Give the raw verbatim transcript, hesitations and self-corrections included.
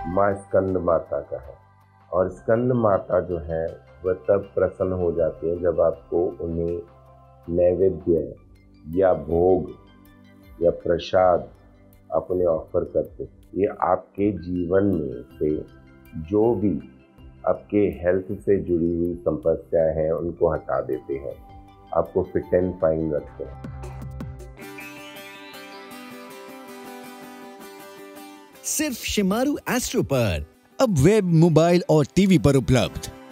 माँ स्कंद माता का है। और स्कंद माता जो है वह तब प्रसन्न हो जाती है जब आपको उन्हें नैवेद्य या भोग या प्रसाद आप उन्हें ऑफर करते हैं। ये आपके जीवन में से जो भी आपके हेल्थ से जुड़ी हुई समस्याएं हैं उनको हटा देते हैं, आपको फिट एंड फाइन रखते हैं। सिर्फ शिमारू एस्ट्रो पर अब वेब, मोबाइल और टीवी पर उपलब्ध।